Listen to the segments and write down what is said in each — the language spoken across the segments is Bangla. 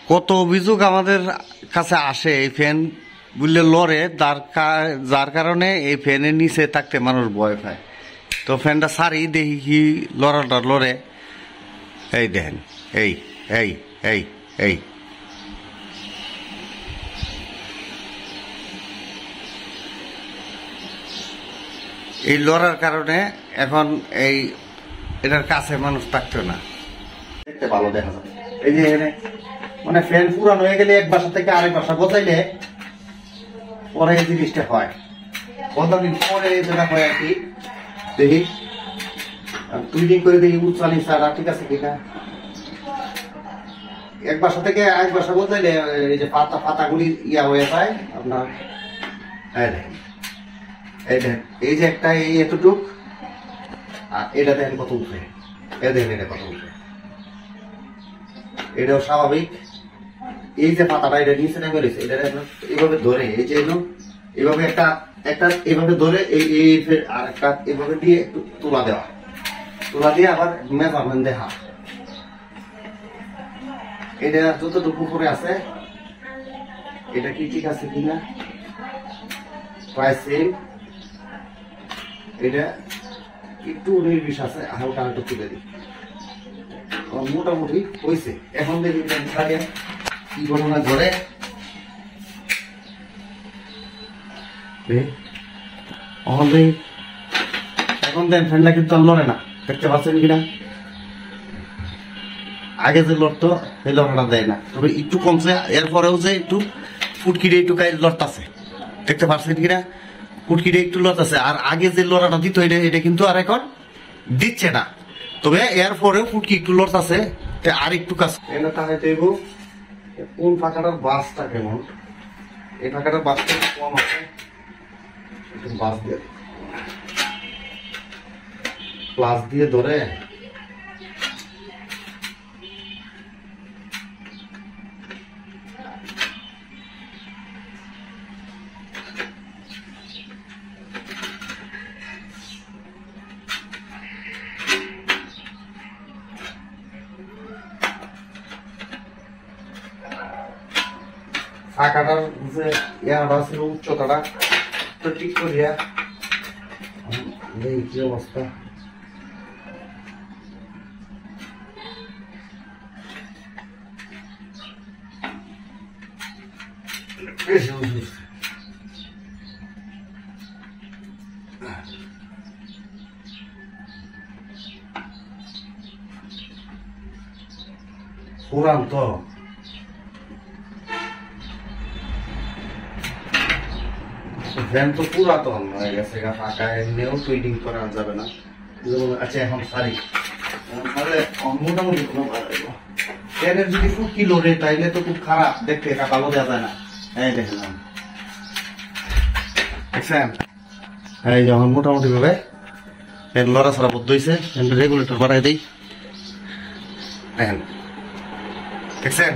কত অভিযোগ আমাদের কাছে আসে এই ফ্যান বুঝলে লড়ে, যার কারণে এই ফ্যানের নিচে থাকতে মানুষ ভয় পায়। তো ফ্যানটা সারি দেখি কি লড়াটা লড়ে। এই দেখেন, এই এই এই এই এই লড়ার কারণে এখন এটার কাছে মানুষ থাকতো না। দেখতে ভালো দেখা যায়। এই যে মানে ফ্যান পুরানো হয়ে গেলে এক বাসা থেকে আরেক বাসা বসাইলে পরে এই জিনিসটা হয়। কতদিন পরে যেটা হয় আর কি, দেখি টুইটিং করে দেখি উচ্চ নিচা ঠিক আছে কিনা। এক বাসা থেকে আরেক বাসা বসাইলে এই যে পাতাগুলি ইয়া হয়ে যায় আপনার। এই দেখেন, এই যে একটা এই এতটুক, আর এটা দেখেন কত উঠে, এ দেখেন এটা কত উঠে। এটাও স্বাভাবিক। এই যে পাতাটা এটা নিচে নেমে রয়েছে, এটা এইভাবে ধরে এই যে এইভাবে একটা এইভাবে ধরে আর একটা এইভাবে দিয়ে একটু তুলা দেওয়া, তুলা দিয়ে আবার মেজারমেন্ট দেখা এটা যতটুকু করে আছে এটা কি ঠিক আছে কিনা প্রায় সেম। এটা একটু নির্বিষ আছে, হালকা হালকা তুলে দিই, মোটামুটি হয়েছে। এখন দেখি কি ঘটনা ঘটে। এখন দেন ফ্যানটা কিন্তু লড়ে না, দেখতে পাচ্ছেন কিনা। আগে যে লড়তো সেই লড়াটা দেয় না, তবে একটু কমছে। এরপরেও যে একটু ফুটকিরে একটু গায়ে লড়তাছে, দেখতে পাচ্ছেন কিনা, ফুটকিরে একটু লড়তাছে। আর আগে যে লড়াটা দিত এটা কিন্তু আর এখন দিচ্ছে না, তবে এরপরেও ফুটকি একটু লড়তাছে। আর একটু কাজ কোন ফাঁকাটার বাসটা কেমন, এই ফাঁকাটার বাসটা কম আছে, বাস দিয়ে প্লাস দিয়ে ধরে ফাঁকাটার যে ইয়াটা ছিল উচ্চতাটা তো ঠিক করিয়া কি অবস্থা। পুরান তো ফ্যান তো পুরাতন হয়ে গেছে, ফাঁকা এমনিও টুইটিং করা যাবে না। আচ্ছা এখন সারি মোটামুটি ফ্যানের যদি ফুটকি লড়ে তাইলে তো খুব খারাপ দেখতে, এটা ভালো দেওয়া যায় না। এই দেখলাম দেখছেন, এই যখন মোটামুটি ভাবে ফ্যান লড়া ছাড়া বদ্ধ হয়েছে, রেগুলেটর বাড়াই দিই, দেখছেন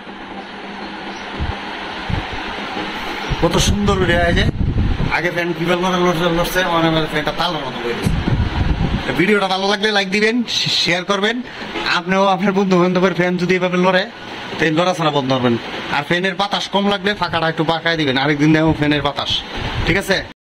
কত সুন্দর উড়ে যায়। আগে ফ্যান কিভাবে লড়ছে, ফ্যানটা তালার মতো হয়ে গেছে। ভিডিওটা ভালো লাগলে লাইক দিবেন, শেয়ার করবেন। আপনিও আপনার বন্ধু বান্ধবের ফ্যান যদি এভাবে লড়ে তাই লড়া ছাড়া বন্ধ করবেন। আর ফ্যানের বাতাস কম লাগলে ফাঁকাটা একটু বাঁকায় দিবেন, আরেকদিন দেখো ফ্যানের বাতাস, ঠিক আছে।